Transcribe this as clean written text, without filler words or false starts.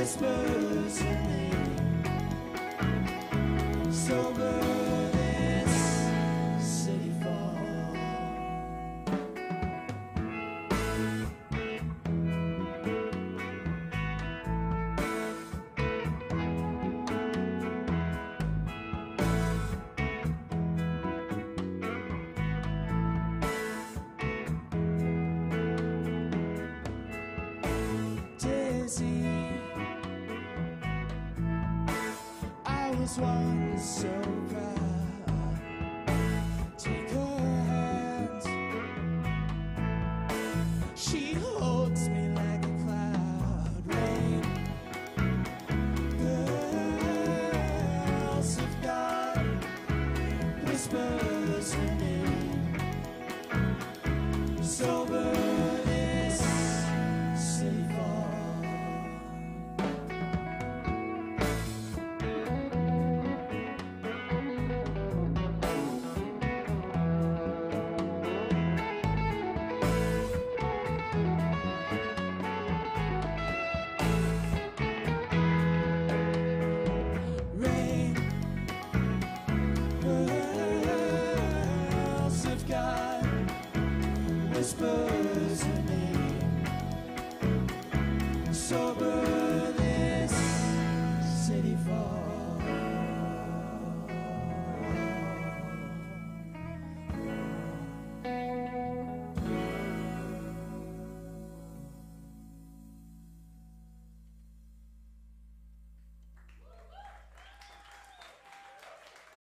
whispers her name. Sober this city falls. Dizzy, I was once so proud. Take her hand, she holds me like a cloud. Rain, girls of God, whispers her name. Sober this city falls. Girls of God, whispers her name. Sober